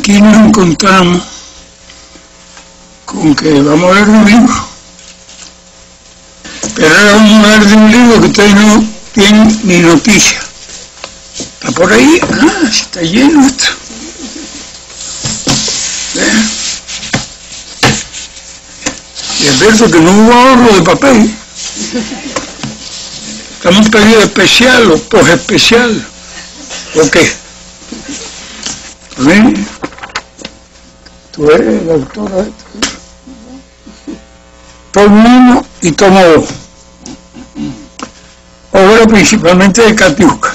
aquí nos encontramos con que vamos a leer un libro. Pero ahora vamos a hablar de un libro que ustedes no tienen ni noticia. ¿Está por ahí? Ah, está lleno esto. ¿Vean? Y es verdad que no hubo ahorro de papel. Estamos en periodo especial o post-especial. ¿O qué? ¿Ven? Tú eres la autora de esto. Tomo 1 y tomo 2. Obra principalmente de Katiuska,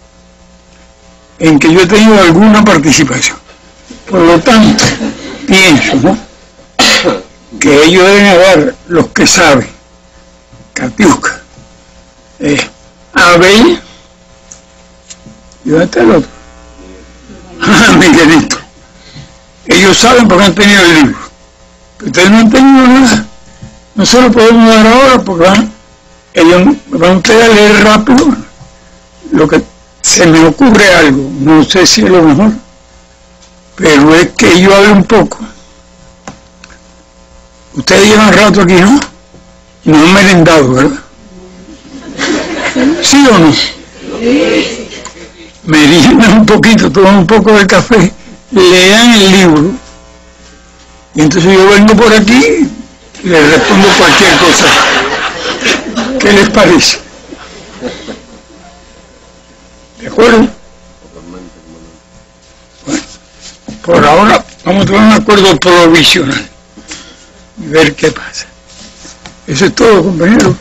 en que yo he tenido alguna participación. Por lo tanto, pienso, ¿no?, que ellos deben hablar, los que saben, Katiuska, Abel, ¿y dónde está el otro? Miguelito. Ellos saben porque han tenido el libro. Ustedes no han tenido nada. No se lo podemos dar ahora porque ellos van ustedes a leer rápido lo que se me ocurre algo. No sé si es lo mejor, pero es que yo hable un poco. Ustedes llevan rato aquí, ¿no? Y no han merendado, ¿verdad? ¿Sí o no? Meriendan un poquito, toman un poco de café, lean el libro, y entonces yo vengo por aquí y les respondo cualquier cosa. ¿Qué les parece? ¿De acuerdo? Bueno, por ahora vamos a tomar un acuerdo provisional y ver qué pasa. Eso es todo, compañeros.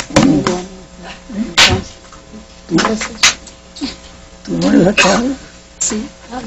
¿Tú no eres la cara? Sí,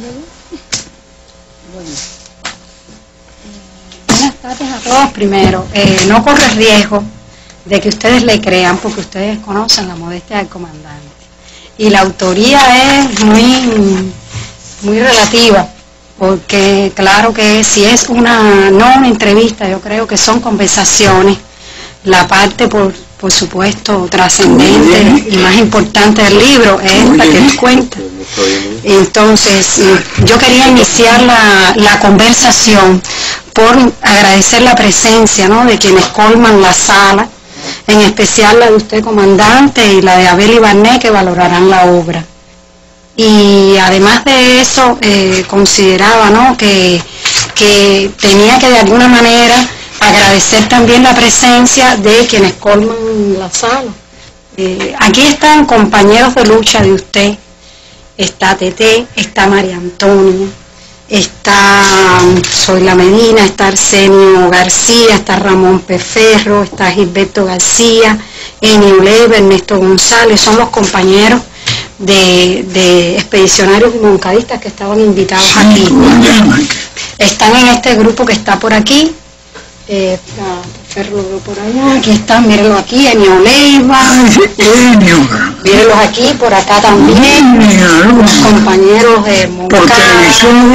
buenas tardes a todos. Primero, no corre riesgo de que ustedes le crean porque ustedes conocen la modestia del comandante. Y la autoría es muy relativa, porque claro que si es no una entrevista, yo creo que son conversaciones. La parte, por supuesto, trascendente y más importante del libro es la que les cuenta. Entonces, yo quería iniciar la conversación por agradecer la presencia, ¿no?, de quienes colman la sala, en especial la de usted, comandante, y la de Abel Ibarné, que valorarán la obra. Y además de eso, consideraba, ¿no?, que tenía que de alguna manera agradecer también la presencia de quienes colman la sala. Aquí están compañeros de lucha de usted. Está Tete, está María Antonia, está Zoila Medina, está Arsenio García, está Ramón Peferro, está Gilberto García, Enio Leiva, Ernesto González. Son los compañeros de expedicionarios y moncadistas que estaban invitados aquí. Están en este grupo que está por aquí. Ferro por allá, aquí están, mírenlo aquí, Enio Leiva, mírenlos aquí, por acá también, los compañeros de Moncada.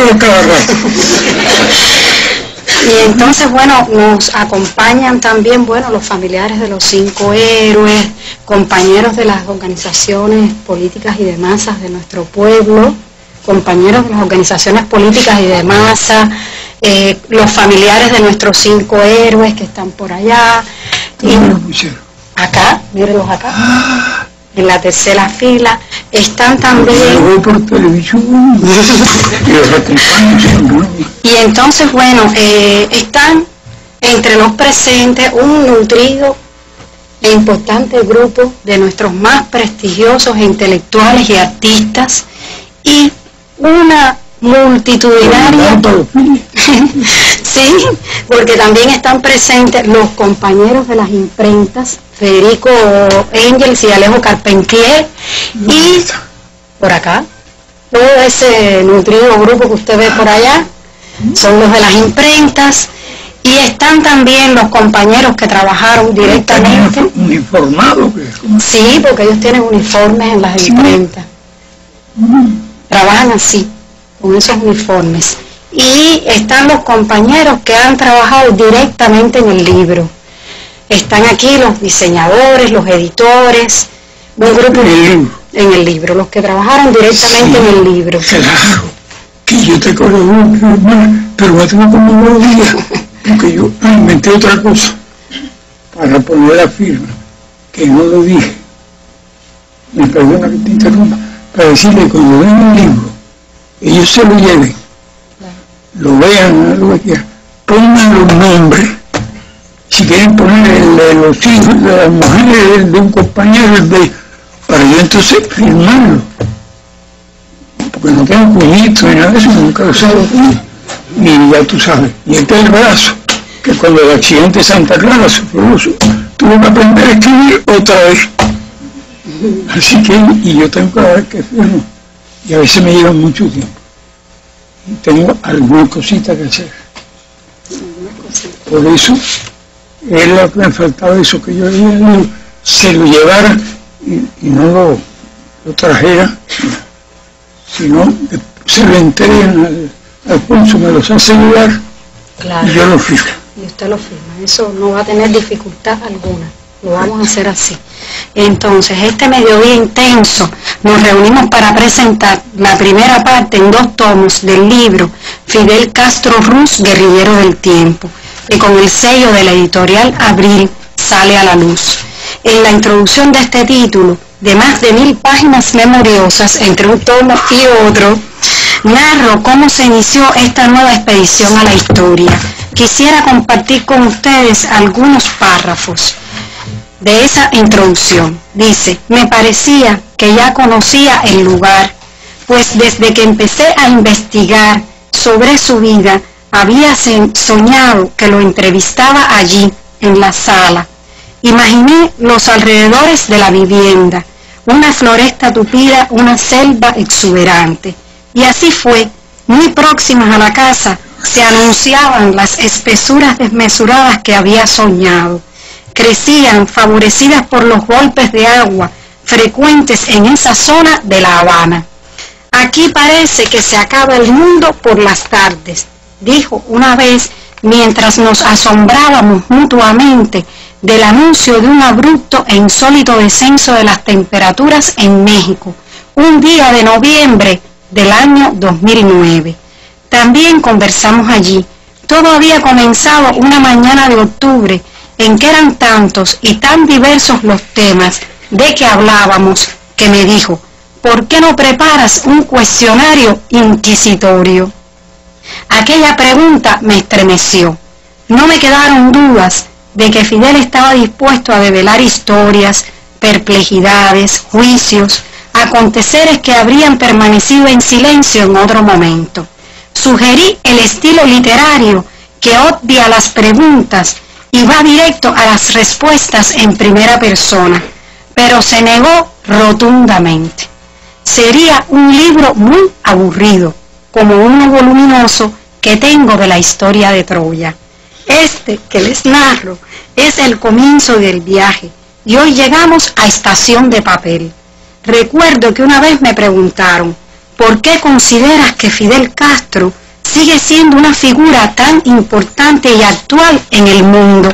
Y entonces, bueno, nos acompañan también, bueno, los familiares de los 5 héroes, compañeros de las organizaciones políticas y de masas de nuestro pueblo, compañeros de las organizaciones políticas y de masas, los familiares de nuestros 5 héroes que están por allá. Y acá, mírenlos acá, en la tercera fila. Están también... Y entonces, bueno, están entre los presentes un nutrido e importante grupo de nuestros más prestigiosos intelectuales y artistas, y una multitudinaria, sí, porque también están presentes los compañeros de las imprentas, Federico Engels y Alejo Carpentier, y por acá, todo ese nutrido grupo que usted ve por allá, son los de las imprentas, y están también los compañeros que trabajaron directamente. ¿Uniformados? Sí, porque ellos tienen uniformes en las imprentas. Trabajan así, con esos uniformes. Y están los compañeros que han trabajado directamente en el libro. Están aquí los diseñadores, los editores, un grupo en el libro, los que trabajaron directamente en el libro. Claro, que yo te acuerdo, hermano, pero me tengo como no lo diga, porque yo inventé otra cosa para poner la firma, que no lo dije. Me perdona que te interrumpa, para decirle que cuando ven un libro, ellos se lo lleven, lo vean, lo que quieran, pongan los nombres, si quieren poner los hijos de las mujeres de un compañero, para yo entonces firmarlo, porque no tengo puñitos ni nada de eso, nunca lo usado, y ya tú sabes, y este es el brazo, que cuando el accidente de Santa Clara sufrió, tuve que aprender a escribir otra vez. Así que, y yo tengo cada vez que firmo, y a veces me lleva mucho tiempo, y tengo algunas cositas que hacer. Por eso, es lo que me faltaba, eso que yo se lo llevara y no lo trajera, sino se lo entreguen al Alfonso, me los hace llegar, claro, y yo lo firmo. Y usted lo firma, eso no va a tener dificultad alguna, lo vamos a hacer así. Entonces, este mediodía intenso, nos reunimos para presentar la primera parte en 2 tomos del libro Fidel Castro Ruz, Guerrillero del Tiempo, y con el sello de la editorial Abril sale a la luz. En la introducción de este título, de más de 1000 páginas memoriosas entre un tomo y otro, narro cómo se inició esta nueva expedición a la historia. Quisiera compartir con ustedes algunos párrafos de esa introducción. Dice: me parecía que ya conocía el lugar, pues desde que empecé a investigar sobre su vida, había soñado que lo entrevistaba allí, en la sala. Imaginé los alrededores de la vivienda, una floresta tupida, una selva exuberante. Y así fue. Muy próximas a la casa se anunciaban las espesuras desmesuradas que había soñado. Crecían favorecidas por los golpes de agua frecuentes en esa zona de La Habana. Aquí parece que se acaba el mundo por las tardes, dijo una vez mientras nos asombrábamos mutuamente del anuncio de un abrupto e insólito descenso de las temperaturas en México, un día de noviembre del año 2009. También conversamos allí. Todo había comenzado una mañana de octubre en que eran tantos y tan diversos los temas de que hablábamos, que me dijo: ¿por qué no preparas un cuestionario inquisitorio? Aquella pregunta me estremeció. No me quedaron dudas de que Fidel estaba dispuesto a develar historias, perplejidades, juicios, aconteceres que habrían permanecido en silencio en otro momento. Sugerí el estilo literario que obvia las preguntas y va directo a las respuestas en primera persona, pero se negó rotundamente. Sería un libro muy aburrido, como uno voluminoso que tengo de la historia de Troya. Este que les narro es el comienzo del viaje y hoy llegamos a Estación de Papel. Recuerdo que una vez me preguntaron: ¿por qué consideras que Fidel Castro sigue siendo una figura tan importante y actual en el mundo?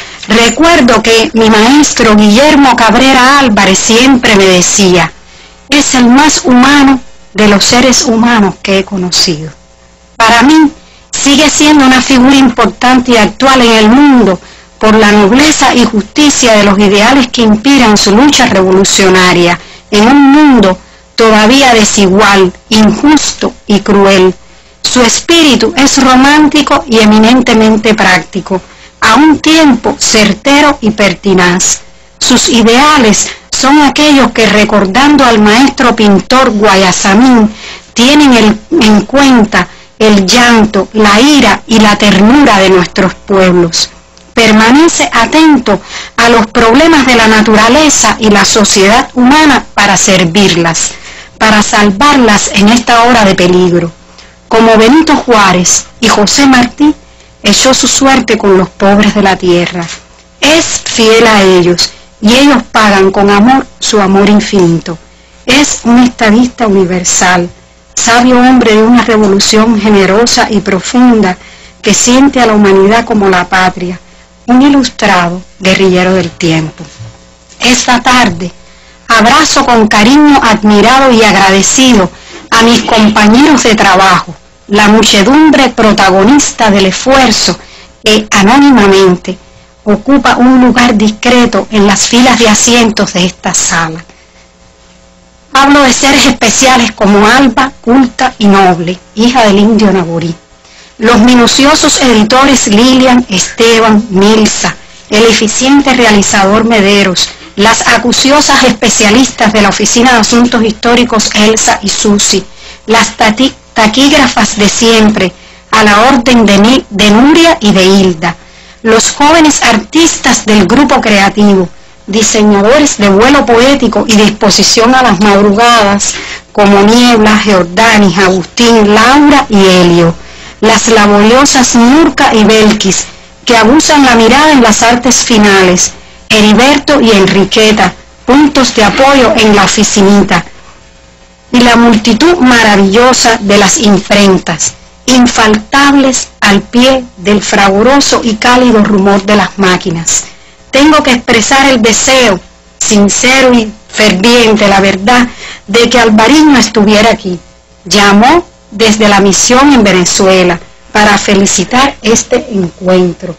Recuerdo que mi maestro Guillermo Cabrera Álvarez siempre me decía: es el más humano de los seres humanos que he conocido. Para mí, sigue siendo una figura importante y actual en el mundo por la nobleza y justicia de los ideales que inspiran su lucha revolucionaria en un mundo todavía desigual, injusto y cruel. Su espíritu es romántico y eminentemente práctico, a un tiempo certero y pertinaz. Sus ideales son aquellos que, recordando al maestro pintor Guayasamín, tienen en cuenta el llanto, la ira y la ternura de nuestros pueblos. Permanece atento a los problemas de la naturaleza y la sociedad humana para servirlas, para salvarlas en esta hora de peligro. Como Benito Juárez y José Martí, echó su suerte con los pobres de la tierra. Es fiel a ellos y ellos pagan con amor su amor infinito. Es un estadista universal, sabio hombre de una revolución generosa y profunda que siente a la humanidad como la patria, un ilustrado guerrillero del tiempo. Esta tarde abrazo con cariño admirado y agradecido a mis compañeros de trabajo, la muchedumbre protagonista del esfuerzo que anónimamente ocupa un lugar discreto en las filas de asientos de esta sala. Hablo de seres especiales como Alba, culta y noble, hija del indio Naburí. Los minuciosos editores Lilian, Esteban, Milsa, el eficiente realizador Mederos, las acuciosas especialistas de la Oficina de Asuntos Históricos Elsa y Susi, las taquígrafas de siempre, a la orden de Nuria y de Hilda, los jóvenes artistas del grupo creativo, diseñadores de vuelo poético y disposición a las madrugadas, como Niebla, Giordani, Agustín, Laura y Helio, las laboriosas Nurka y Belkis, que abusan la mirada en las artes finales, Heriberto y Enriqueta, puntos de apoyo en la oficinita, y la multitud maravillosa de las imprentas, infaltables al pie del fragoroso y cálido rumor de las máquinas. Tengo que expresar el deseo, sincero y ferviente, la verdad, de que Alvariño estuviera aquí. Llamó desde la misión en Venezuela para felicitar este encuentro.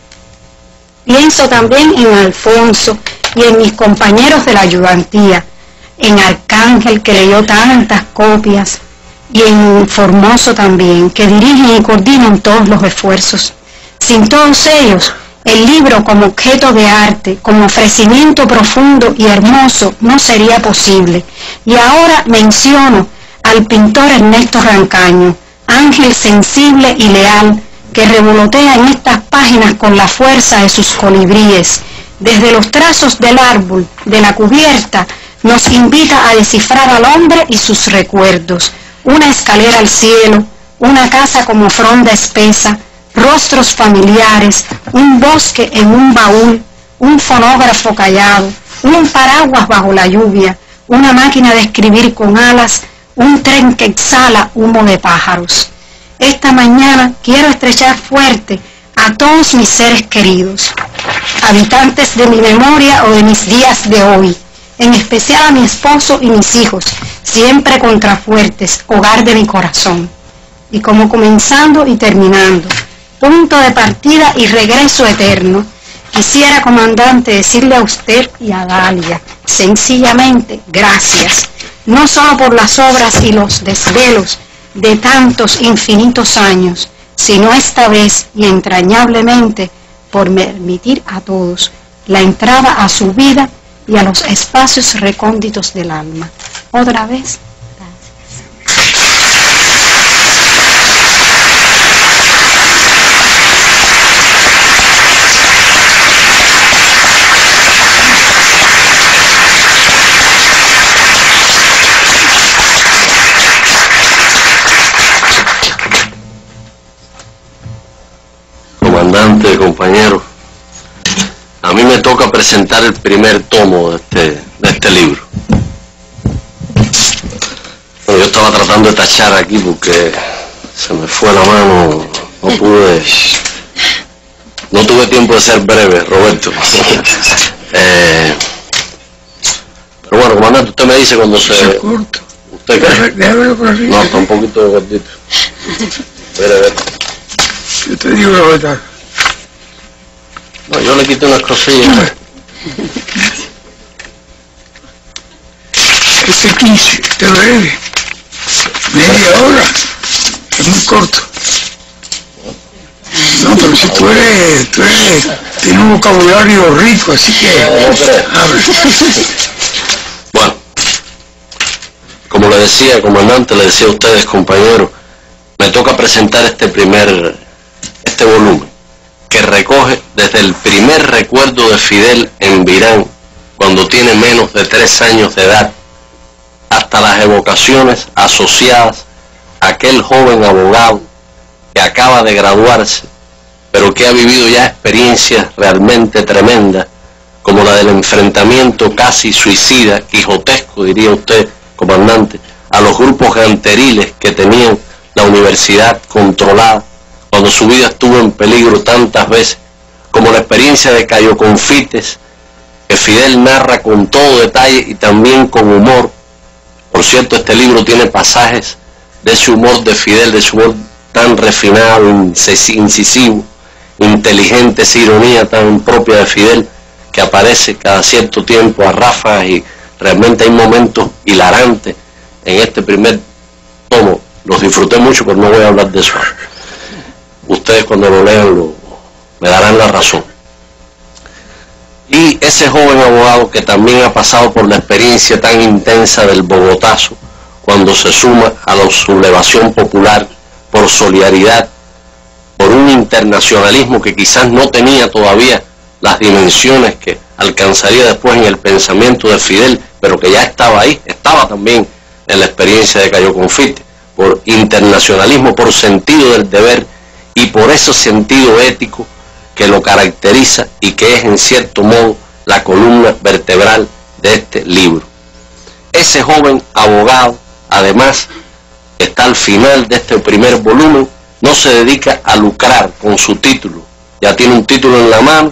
Pienso también en Alfonso y en mis compañeros de la ayudantía, en Arcángel, que leyó tantas copias, y en Formoso también, que dirigen y coordinan todos los esfuerzos. Sin todos ellos, el libro como objeto de arte, como ofrecimiento profundo y hermoso, no sería posible. Y ahora menciono al pintor Ernesto Rancaño, ángel sensible y leal, que revolotea en estas páginas con la fuerza de sus colibríes. Desde los trazos del árbol, de la cubierta, nos invita a descifrar al hombre y sus recuerdos. Una escalera al cielo, una casa como fronda espesa, rostros familiares, un bosque en un baúl, un fonógrafo callado, un paraguas bajo la lluvia, una máquina de escribir con alas, un tren que exhala humo de pájaros. Esta mañana quiero estrechar fuerte a todos mis seres queridos, habitantes de mi memoria o de mis días de hoy, en especial a mi esposo y mis hijos, siempre contrafuertes, hogar de mi corazón. Y como comenzando y terminando, punto de partida y regreso eterno, quisiera, comandante, decirle a usted y a Dalia, sencillamente, gracias, no solo por las obras y los desvelos de tantos infinitos años, sino esta vez y entrañablemente por permitir a todos la entrada a su vida y a los espacios recónditos del alma. Otra vez, Comandante, compañero, a mí me toca presentar el primer tomo de este libro. Bueno, yo estaba tratando de tachar aquí porque se me fue la mano, no tuve tiempo de ser breve, Roberto. Pero bueno, comandante, usted me dice cuando se... corto. ¿Usted qué? Déjalo por arriba. No, está un poquito gordito. Espera. Yo te digo la verdad. No, yo le quité unas cosillas. Ese 15, te lo debe. Media hora. Es muy corto. No, pero si tú eres, tienes un vocabulario rico, así que habla. Bueno, como le decía, comandante, le decía a ustedes, compañeros, me toca presentar este volumen, que recoge desde el primer recuerdo de Fidel en Virán, cuando tiene menos de 3 años de edad, hasta las evocaciones asociadas a aquel joven abogado que acaba de graduarse, pero que ha vivido ya experiencias realmente tremendas, como la del enfrentamiento casi suicida, quijotesco, diría usted, comandante, a los grupos ganteriles que tenían la universidad controlada, cuando su vida estuvo en peligro tantas veces, como la experiencia de Cayo Confites, que Fidel narra con todo detalle y también con humor. Por cierto, este libro tiene pasajes de ese humor de Fidel, de ese humor tan refinado, incisivo, inteligente, esa ironía tan propia de Fidel, que aparece cada cierto tiempo a ráfagas, y realmente hay momentos hilarantes en este primer tomo. Los disfruté mucho, pero no voy a hablar de eso. Ustedes cuando lo lean me darán la razón. Y ese joven abogado que también ha pasado por la experiencia tan intensa del Bogotazo, cuando se suma a la sublevación popular por solidaridad, por un internacionalismo que quizás no tenía todavía las dimensiones que alcanzaría después en el pensamiento de Fidel, pero que ya estaba ahí, estaba también en la experiencia de Cayo Confite, por internacionalismo, por sentido del deber y por ese sentido ético que lo caracteriza y que es en cierto modo la columna vertebral de este libro. Ese joven abogado, además, está al final de este primer volumen, no se dedica a lucrar con su título, ya tiene un título en la mano,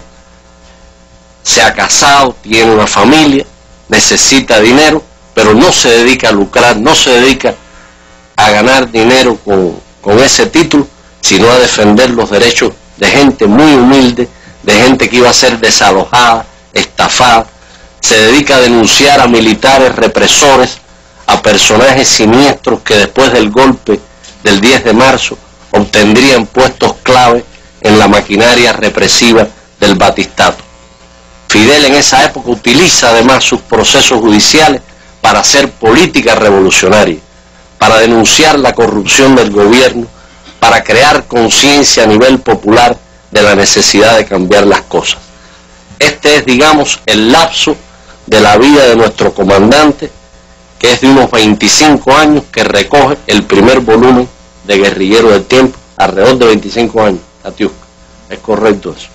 se ha casado, tiene una familia, necesita dinero, pero no se dedica a lucrar, no se dedica a ganar dinero con ese título, sino a defender los derechos de gente muy humilde, de gente que iba a ser desalojada, estafada. Se dedica a denunciar a militares represores, a personajes siniestros que después del golpe del 10 de marzo obtendrían puestos clave en la maquinaria represiva del batistato. Fidel en esa época utiliza además sus procesos judiciales para hacer política revolucionaria, para denunciar la corrupción del gobierno, para crear conciencia a nivel popular de la necesidad de cambiar las cosas. Este es, digamos, el lapso de la vida de nuestro comandante, que es de unos 25 años, que recoge el primer volumen de Guerrillero del Tiempo, alrededor de 25 años, Katiuska. Es correcto eso.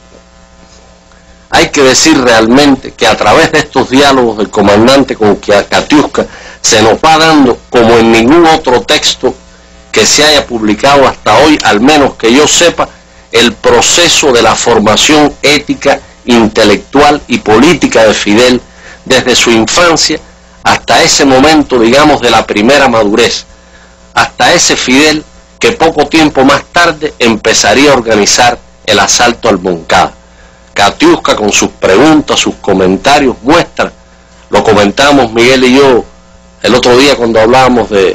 Hay que decir realmente que a través de estos diálogos del comandante con Katiuska se nos va dando, como en ningún otro texto que se haya publicado hasta hoy, al menos que yo sepa, el proceso de la formación ética, intelectual y política de Fidel desde su infancia hasta ese momento, digamos, de la primera madurez, hasta ese Fidel que poco tiempo más tarde empezaría a organizar el asalto al Moncada. Katiuska, con sus preguntas, sus comentarios, muestra, lo comentamos Miguel y yo el otro día cuando hablábamos de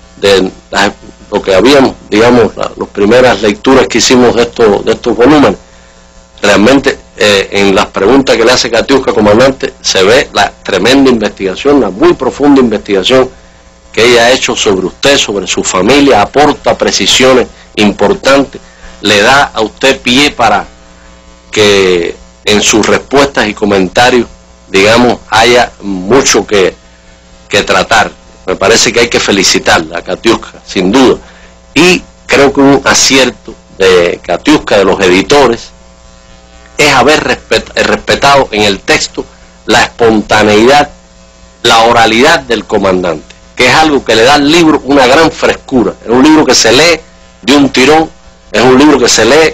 lo que habíamos, digamos, las primeras lecturas que hicimos de estos volúmenes. Realmente en las preguntas que le hace Katiuska, comandante, se ve la tremenda investigación, la muy profunda investigación que ella ha hecho sobre usted, sobre su familia, aporta precisiones importantes, le da a usted pie para que en sus respuestas y comentarios, digamos, haya mucho que tratar. Me parece que hay que felicitarla a Katiuska, sin duda. Y creo que un acierto de Katiuska, de los editores, es haber respetado en el texto la espontaneidad, la oralidad del comandante, que es algo que le da al libro una gran frescura. Es un libro que se lee de un tirón, es un libro que se lee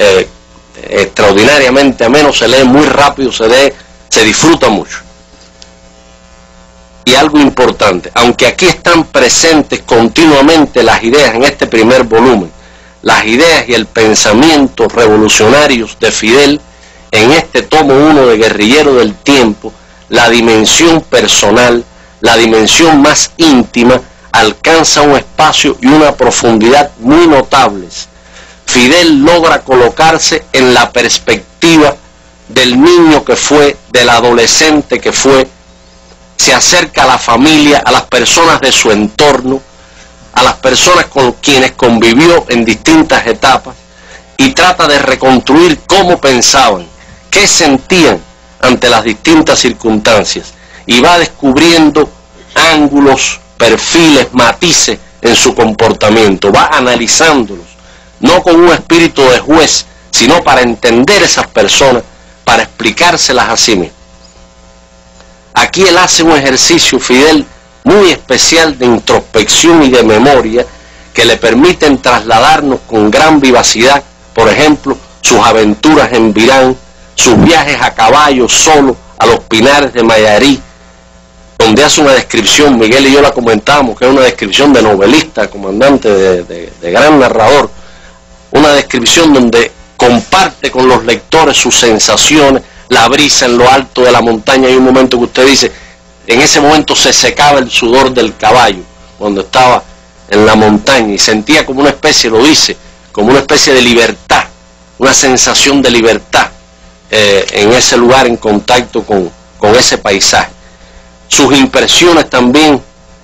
extraordinariamente ameno, se lee muy rápido, se disfruta mucho. Y algo importante, aunque aquí están presentes continuamente las ideas en este primer volumen, las ideas y el pensamiento revolucionarios de Fidel, en este tomo 1 de Guerrillero del Tiempo, la dimensión personal, la dimensión más íntima, alcanza un espacio y una profundidad muy notables. Fidel logra colocarse en la perspectiva del niño que fue, del adolescente que fue, se acerca a la familia, a las personas de su entorno, a las personas con quienes convivió en distintas etapas y trata de reconstruir cómo pensaban, qué sentían ante las distintas circunstancias y va descubriendo ángulos, perfiles, matices en su comportamiento, va analizándolos, no con un espíritu de juez, sino para entender esas personas, para explicárselas a sí mismo. Aquí él hace un ejercicio, Fidel, muy especial de introspección y de memoria que le permiten trasladarnos con gran vivacidad, por ejemplo, sus aventuras en Virán, sus viajes a caballo solo a los pinares de Mayarí, donde hace una descripción, Miguel y yo la comentábamos, que es una descripción de novelista, comandante, de gran narrador, una descripción donde comparte con los lectores sus sensaciones, la brisa en lo alto de la montaña. Hay un momento que usted dice, en ese momento se secaba el sudor del caballo, cuando estaba en la montaña, y sentía como una especie, lo dice, como una especie de libertad, una sensación de libertad en ese lugar, en contacto con ese paisaje. Sus impresiones también,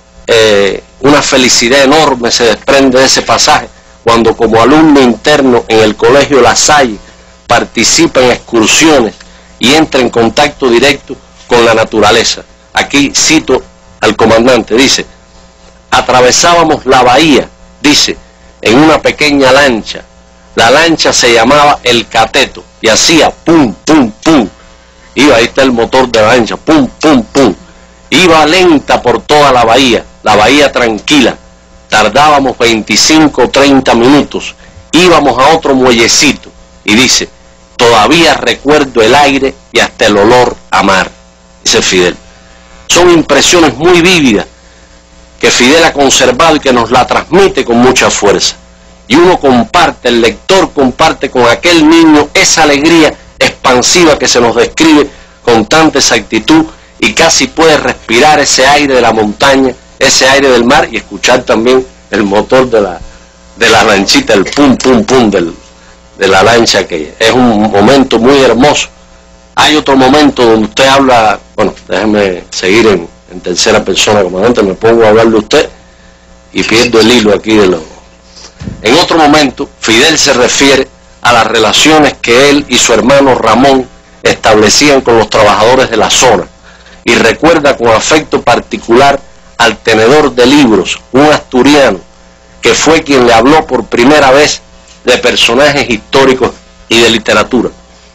una felicidad enorme se desprende de ese pasaje, cuando como alumno interno en el Colegio La Salle participa en excursiones y entra en contacto directo con la naturaleza. Aquí cito al comandante, dice, atravesábamos la bahía, dice, en una pequeña lancha. La lancha se llamaba El Cateto y hacía pum, pum, pum. Ahí está el motor de la lancha, pum, pum, pum. Iba lenta por toda la bahía tranquila. Tardábamos 25 o 30 minutos. Íbamos a otro muellecito y dice, todavía recuerdo el aire y hasta el olor a mar, dice Fidel. Son impresiones muy vívidas que Fidel ha conservado y que nos la transmite con mucha fuerza. Y uno comparte, el lector comparte con aquel niño esa alegría expansiva que se nos describe con tanta exactitud, y casi puede respirar ese aire de la montaña, ese aire del mar, y escuchar también el motor de la lanchita, el pum, pum, pum de la lancha, que es un momento muy hermoso. Hay otro momento donde usted habla, bueno, déjeme seguir en tercera persona, comandante, me pongo a hablar de usted y pierdo el hilo aquí de lo... En otro momento, Fidel se refiere a las relaciones que él y su hermano Ramón establecían con los trabajadores de la zona, y recuerda con afecto particular al tenedor de libros, un asturiano, que fue quien le habló por primera vez de personajes históricos y de literatura.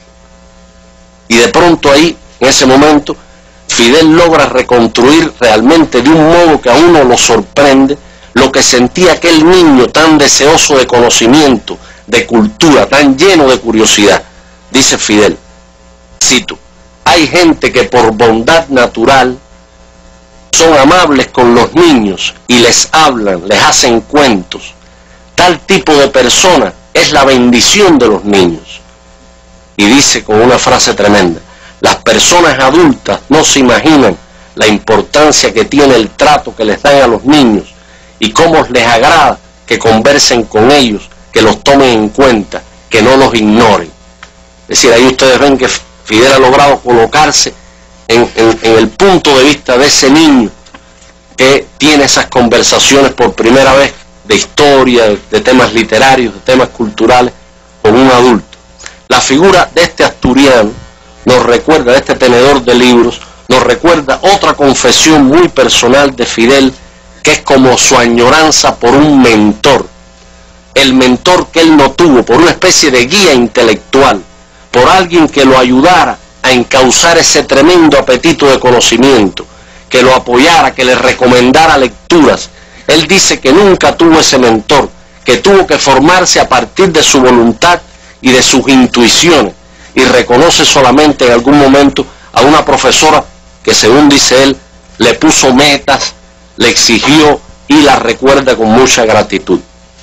Y de pronto ahí, en ese momento, Fidel logra reconstruir realmente de un modo que a uno lo sorprende lo que sentía aquel niño tan deseoso de conocimiento, de cultura, tan lleno de curiosidad. Dice Fidel, cito, hay gente que por bondad natural son amables con los niños y les hablan, les hacen cuentos. Tal tipo de persona es la bendición de los niños. Y dice con una frase tremenda, las personas adultas no se imaginan la importancia que tiene el trato que les dan a los niños y cómo les agrada que conversen con ellos, que los tomen en cuenta, que no los ignoren. Es decir, ahí ustedes ven que Fidel ha logrado colocarse en el punto de vista de ese niño que tiene esas conversaciones por primera vez de historia, de temas literarios, de temas culturales, con un adulto. La figura de este asturiano nos recuerda, de este tenedor de libros, nos recuerda otra confesión muy personal de Fidel, que es como su añoranza por un mentor, el mentor que él no tuvo, por una especie de guía intelectual, por alguien que lo ayudara a encauzar ese tremendo apetito de conocimiento, que lo apoyara, que le recomendara lecturas. Él dice que nunca tuvo ese mentor, que tuvo que formarse a partir de su voluntad y de sus intuiciones, y reconoce solamente en algún momento a una profesora que, según dice él, le puso metas, le exigió y la recuerda con mucha gratitud.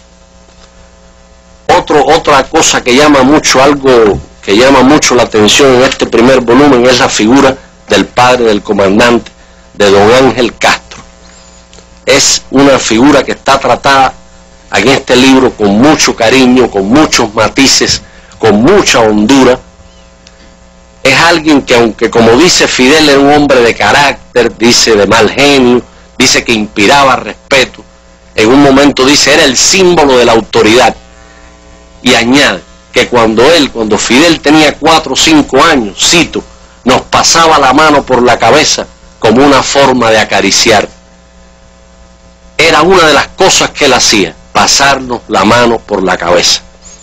Otra cosa que llama mucho, algo que llama mucho la atención en este primer volumen, es la figura del padre del comandante, de don Ángel Castro. Es una figura que está tratada en este libro con mucho cariño, con muchos matices, con mucha hondura. Es alguien que, aunque como dice Fidel era un hombre de carácter, dice de mal genio, dice que inspiraba respeto, en un momento dice era el símbolo de la autoridad, y añade que cuando Fidel tenía 4 o 5 años, cito, nos pasaba la mano por la cabeza como una forma de acariciar. Era una de las cosas que él hacía, pasarnos la mano por la cabeza.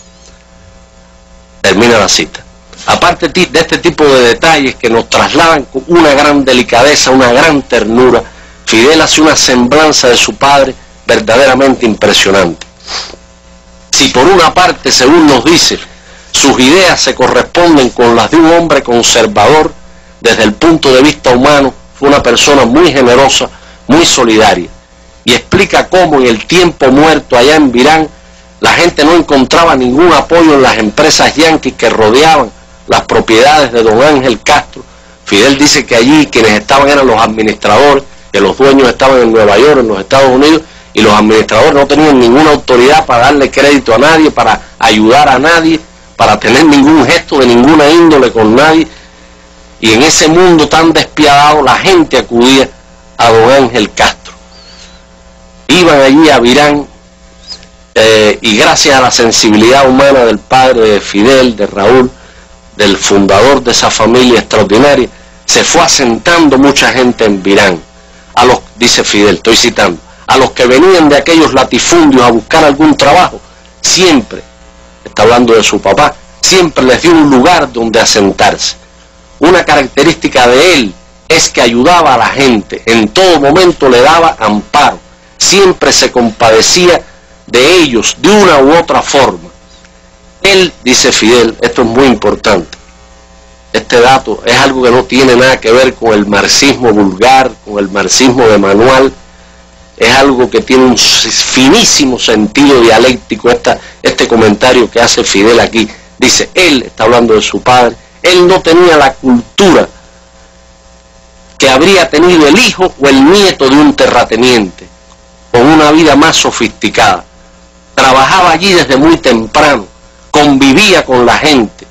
Termina la cita. Aparte de este tipo de detalles que nos trasladan con una gran delicadeza, una gran ternura, Fidel hace una semblanza de su padre verdaderamente impresionante. Si por una parte, según nos dice, sus ideas se corresponden con las de un hombre conservador, desde el punto de vista humano, fue una persona muy generosa, muy solidaria, y explica cómo en el tiempo muerto allá en Virán la gente no encontraba ningún apoyo en las empresas yanquis que rodeaban las propiedades de don Ángel Castro. Fidel dice que allí quienes estaban eran los administradores, que los dueños estaban en Nueva York, en los Estados Unidos, y los administradores no tenían ninguna autoridad para darle crédito a nadie, para ayudar a nadie, para tener ningún gesto de ninguna índole con nadie. Y en ese mundo tan despiadado la gente acudía a don Ángel Castro. Iban allí a Virán, y gracias a la sensibilidad humana del padre de Fidel, de Raúl, del fundador de esa familia extraordinaria, se fue asentando mucha gente en Virán. Dice Fidel, estoy citando, a los que venían de aquellos latifundios a buscar algún trabajo, siempre, está hablando de su papá, siempre les dio un lugar donde asentarse. Una característica de él es que ayudaba a la gente, en todo momento le daba amparo, siempre se compadecía de ellos de una u otra forma. Él, dice Fidel, esto es muy importante, este dato es algo que no tiene nada que ver con el marxismo vulgar, con el marxismo de manual, es algo que tiene un finísimo sentido dialéctico, este comentario que hace Fidel aquí. Dice, él, está hablando de su padre, él no tenía la cultura que habría tenido el hijo o el nieto de un terrateniente, con una vida más sofisticada. Trabajaba allí desde muy temprano, convivía con la gente.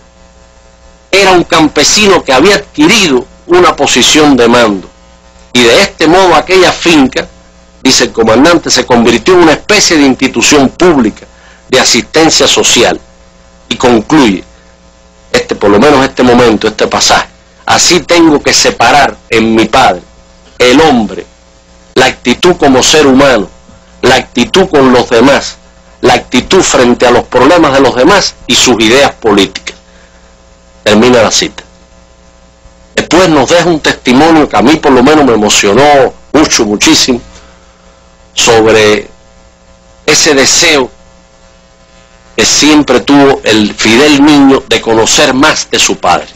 Era un campesino que había adquirido una posición de mando. Y de este modo aquella finca, dice el comandante, se convirtió en una especie de institución pública de asistencia social. Y concluye, por lo menos este momento, este pasaje, así tengo que separar en mi padre el hombre, la actitud como ser humano, la actitud con los demás, la actitud frente a los problemas de los demás y sus ideas políticas. Termina la cita. Después nos deja un testimonio que a mí por lo menos me emocionó muchísimo, sobre ese deseo que siempre tuvo el Fidel niño de conocer más de su padre.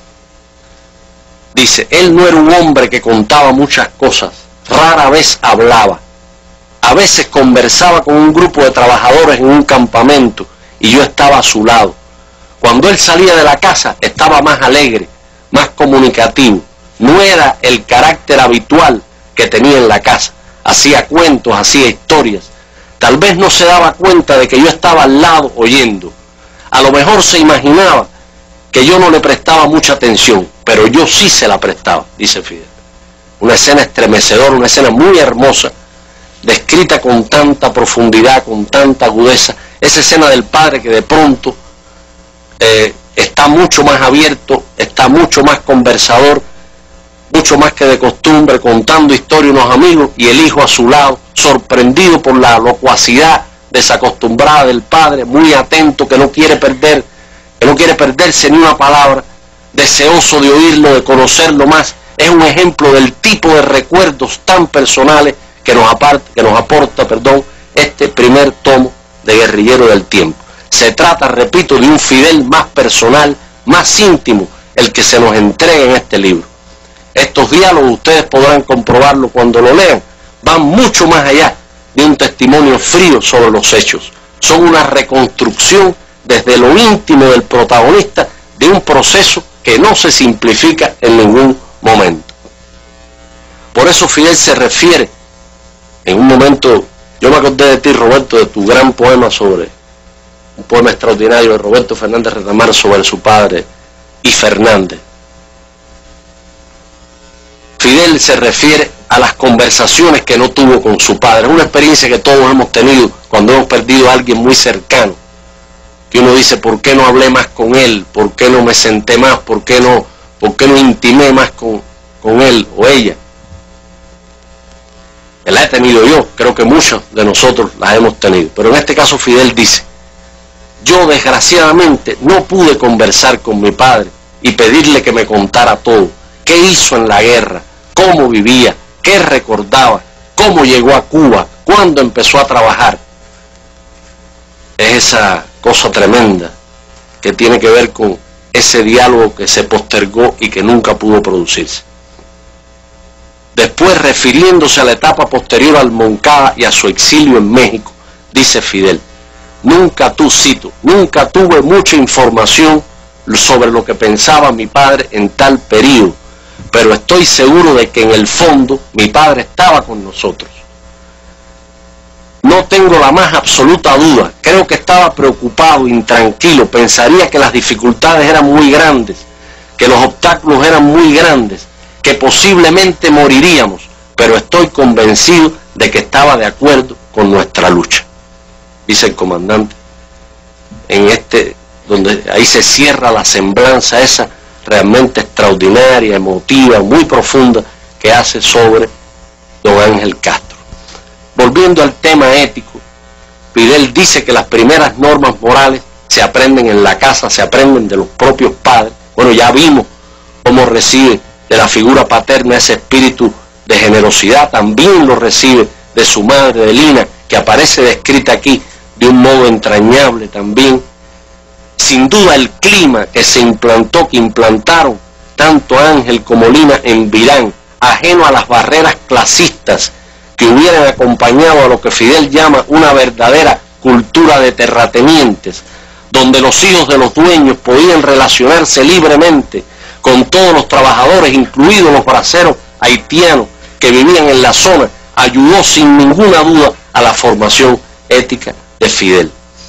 Dice, él no era un hombre que contaba muchas cosas, rara vez hablaba, a veces conversaba con un grupo de trabajadores en un campamento y yo estaba a su lado. Cuando él salía de la casa estaba más alegre, más comunicativo, no era el carácter habitual que tenía en la casa, hacía cuentos, hacía historias. Tal vez no se daba cuenta de que yo estaba al lado oyendo. A lo mejor se imaginaba que yo no le prestaba mucha atención, pero yo sí se la prestaba, dice Fidel. Una escena estremecedora, una escena muy hermosa, descrita con tanta profundidad, con tanta agudeza. Esa escena del padre que de pronto está mucho más abierto, está mucho más conversador, mucho más que de costumbre, contando historia a unos amigos, y el hijo a su lado, sorprendido por la locuacidad desacostumbrada del padre, muy atento, que no quiere perderse ni una palabra, deseoso de oírlo, de conocerlo más. Es un ejemplo del tipo de recuerdos tan personales que nos aporta este primer tomo de Guerrillero del Tiempo. Se trata, repito, de un Fidel más personal, más íntimo, el que se nos entrega en este libro. Estos diálogos, ustedes podrán comprobarlo cuando lo lean, van mucho más allá de un testimonio frío sobre los hechos. Son una reconstrucción desde lo íntimo del protagonista de un proceso que no se simplifica en ningún momento. Por eso Fidel se refiere, en un momento, yo me acordé de ti, Roberto, de tu gran poema un poema extraordinario de Roberto Fernández Retamar sobre su padre y Fernández. Fidel se refiere a las conversaciones que no tuvo con su padre. Es una experiencia que todos hemos tenido cuando hemos perdido a alguien muy cercano, que uno dice, ¿por qué no hablé más con él? ¿Por qué no me senté más? ¿Por qué no intimé más con él o ella? La he tenido yo, creo que muchos de nosotros las hemos tenido, pero en este caso Fidel dice, yo desgraciadamente no pude conversar con mi padre y pedirle que me contara todo, qué hizo en la guerra, cómo vivía, qué recordaba, cómo llegó a Cuba, cuándo empezó a trabajar. Es esa cosa tremenda que tiene que ver con ese diálogo que se postergó y que nunca pudo producirse. Después, refiriéndose a la etapa posterior al Moncada y a su exilio en México, dice Fidel: nunca tuve mucha información sobre lo que pensaba mi padre en tal periodo, pero estoy seguro de que en el fondo mi padre estaba con nosotros. No tengo la más absoluta duda, creo que estaba preocupado, intranquilo, pensaría que las dificultades eran muy grandes, que los obstáculos eran muy grandes, que posiblemente moriríamos, pero estoy convencido de que estaba de acuerdo con nuestra lucha, dice el comandante, donde ahí se cierra la semblanza esa realmente extraordinaria, emotiva, muy profunda, que hace sobre don Ángel Castro. Volviendo al tema ético, Fidel dice que las primeras normas morales se aprenden en la casa, se aprenden de los propios padres. Bueno, ya vimos cómo recibe de la figura paterna ese espíritu de generosidad, también lo recibe de su madre, de Lina, que aparece descrita aquí de un modo entrañable también. Sin duda el clima que implantaron tanto Ángel como Lina en Virán, ajeno a las barreras clasistas que hubieran acompañado a lo que Fidel llama una verdadera cultura de terratenientes, donde los hijos de los dueños podían relacionarse libremente con todos los trabajadores, incluidos los braceros haitianos que vivían en la zona, ayudó sin ninguna duda a la formación ética de Fidel.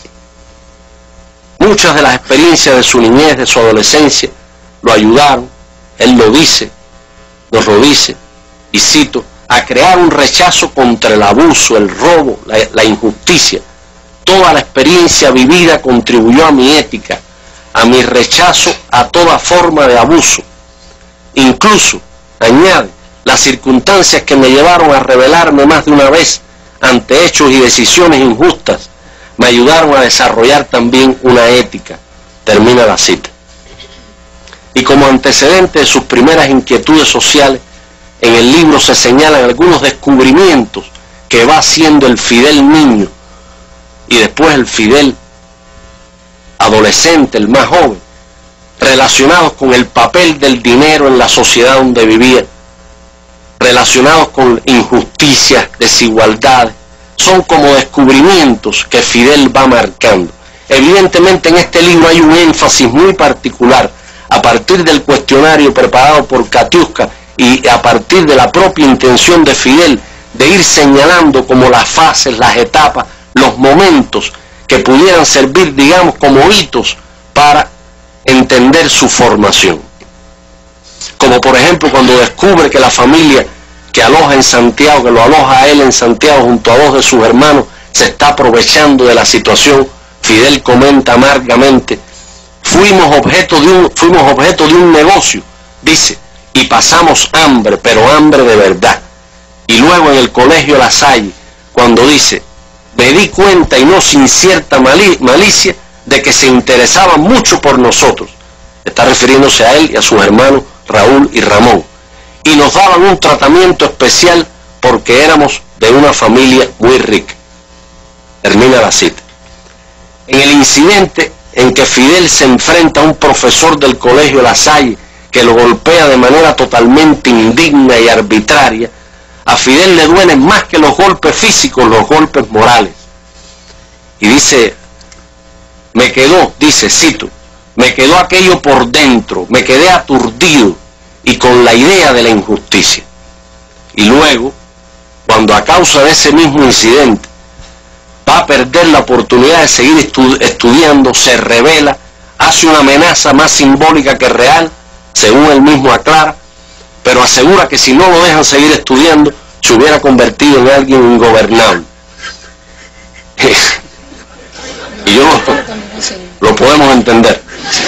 Muchas de las experiencias de su niñez, de su adolescencia, lo ayudaron, él lo dice, nos lo dice, y cito, a crear un rechazo contra el abuso, el robo, la injusticia. Toda la experiencia vivida contribuyó a mi ética, a mi rechazo a toda forma de abuso. Incluso, añade, las circunstancias que me llevaron a rebelarme más de una vez ante hechos y decisiones injustas, me ayudaron a desarrollar también una ética. Termina la cita. Y como antecedente de sus primeras inquietudes sociales, en el libro se señalan algunos descubrimientos que va haciendo el Fidel niño y después el Fidel adolescente, el más joven, relacionados con el papel del dinero en la sociedad donde vivía, relacionados con injusticias, desigualdades. Son como descubrimientos que Fidel va marcando. Evidentemente en este libro hay un énfasis muy particular a partir del cuestionario preparado por Katiuska y a partir de la propia intención de Fidel de ir señalando como las fases, las etapas, los momentos que pudieran servir, digamos, como hitos para entender su formación. Como por ejemplo cuando descubre que la familia que aloja en Santiago, que lo aloja a él en Santiago junto a dos de sus hermanos, se está aprovechando de la situación. Fidel comenta amargamente: fuimos objeto de un negocio, dice, y pasamos hambre, pero hambre de verdad. Y luego en el colegio La Salle, cuando dice: me di cuenta, y no sin cierta malicia, de que se interesaban mucho por nosotros. Está refiriéndose a él y a sus hermanos Raúl y Ramón. Y nos daban un tratamiento especial porque éramos de una familia muy rica. Termina la cita. En el incidente en que Fidel se enfrenta a un profesor del colegio La Salle que lo golpea de manera totalmente indigna y arbitraria, a Fidel le duelen más que los golpes físicos, los golpes morales. Y dice, cito, me quedó aquello por dentro, me quedé aturdido y con la idea de la injusticia. Y luego, cuando a causa de ese mismo incidente va a perder la oportunidad de seguir estudiando, se rebela, hace una amenaza más simbólica que real, según él mismo aclara, pero asegura que si no lo dejan seguir estudiando, se hubiera convertido en alguien ingobernable. Y yo lo podemos entender.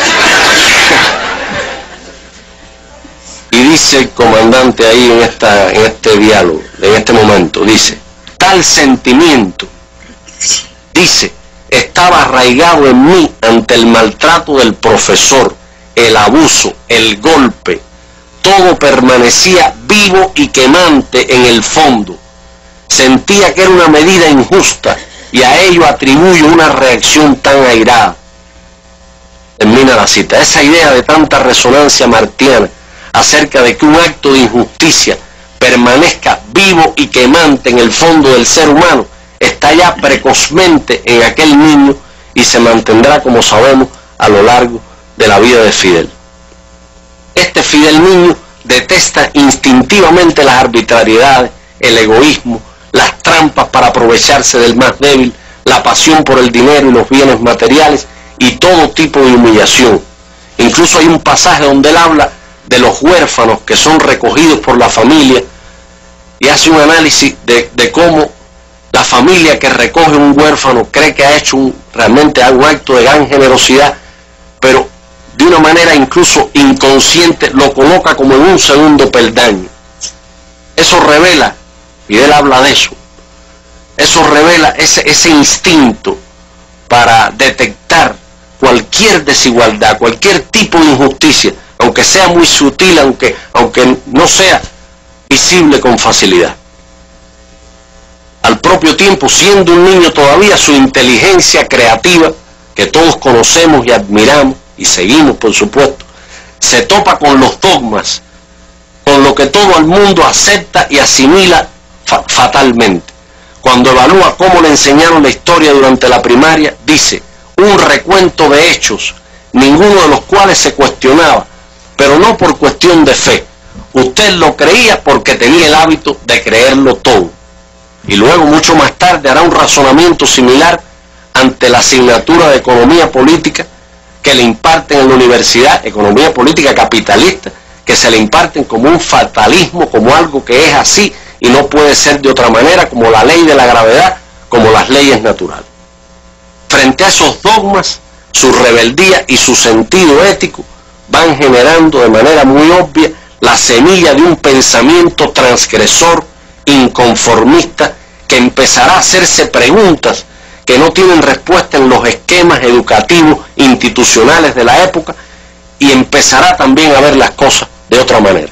Y dice el comandante ahí en este diálogo, en este momento, dice, tal sentimiento, dice, estaba arraigado en mí ante el maltrato del profesor, el abuso, el golpe, todo permanecía vivo y quemante en el fondo. Sentía que era una medida injusta y a ello atribuyo una reacción tan airada. Termina la cita. Esa idea de tanta resonancia martiana acerca de que un acto de injusticia permanezca vivo y quemante en el fondo del ser humano, está ya precozmente en aquel niño y se mantendrá, como sabemos, a lo largo de la vida de Fidel. Este Fidel niño detesta instintivamente las arbitrariedades, el egoísmo, las trampas para aprovecharse del más débil, la pasión por el dinero y los bienes materiales y todo tipo de humillación. Incluso hay un pasaje donde él habla de los huérfanos que son recogidos por la familia y hace un análisis de cómo la familia que recoge un huérfano cree que ha hecho realmente un acto de gran generosidad, pero de una manera incluso inconsciente lo coloca como en un segundo peldaño. Eso revela, Fidel habla de eso revela ese instinto para detectar cualquier desigualdad, cualquier tipo de injusticia, aunque sea muy sutil, aunque no sea visible con facilidad. Al propio tiempo, siendo un niño todavía, su inteligencia creativa, que todos conocemos y admiramos, y seguimos por supuesto, se topa con los dogmas, con lo que todo el mundo acepta y asimila fatalmente. Cuando evalúa cómo le enseñaron la historia durante la primaria, dice, un recuento de hechos, ninguno de los cuales se cuestionaba, pero no por cuestión de fe. Usted lo creía porque tenía el hábito de creerlo todo. Y luego, mucho más tarde, hará un razonamiento similar ante la asignatura de economía política que le imparten en la universidad, economía política capitalista, que se le imparten como un fatalismo, como algo que es así y no puede ser de otra manera, como la ley de la gravedad, como las leyes naturales. Frente a esos dogmas, su rebeldía y su sentido ético van generando de manera muy obvia la semilla de un pensamiento transgresor, inconformista, que empezará a hacerse preguntas que no tienen respuesta en los esquemas educativos institucionales de la época y empezará también a ver las cosas de otra manera.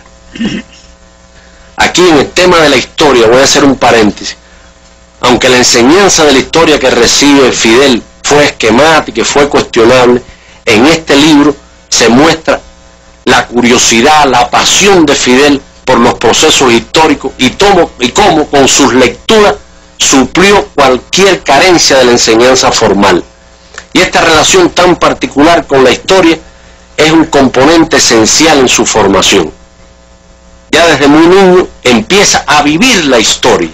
Aquí en el tema de la historia voy a hacer un paréntesis. Aunque la enseñanza de la historia que recibe Fidel fue esquemática y fue cuestionable, en este libro se muestra la curiosidad, la pasión de Fidel por los procesos históricos y cómo con sus lecturas suplió cualquier carencia de la enseñanza formal. Y esta relación tan particular con la historia es un componente esencial en su formación. Ya desde muy niño empieza a vivir la historia.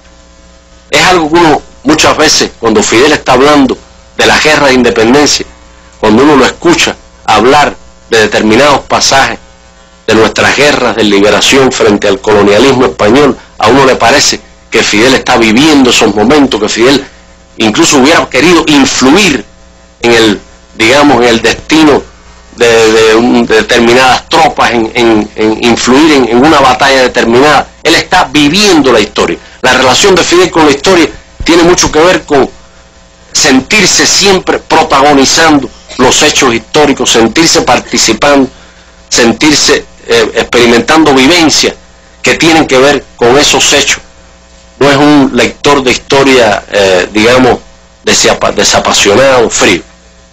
Es algo que uno muchas veces, cuando Fidel está hablando de la guerra de independencia, cuando uno lo escucha hablar de determinados pasajes de nuestras guerras de liberación frente al colonialismo español, a uno le parece que Fidel está viviendo esos momentos, que Fidel incluso hubiera querido influir en el destino de determinadas tropas, en influir en una batalla determinada. Él está viviendo la historia. La relación de Fidel con la historia tiene mucho que ver con sentirse siempre protagonizando los hechos históricos, sentirse participando, sentirse experimentando vivencias que tienen que ver con esos hechos. No es un lector de historia, desapasionado, frío.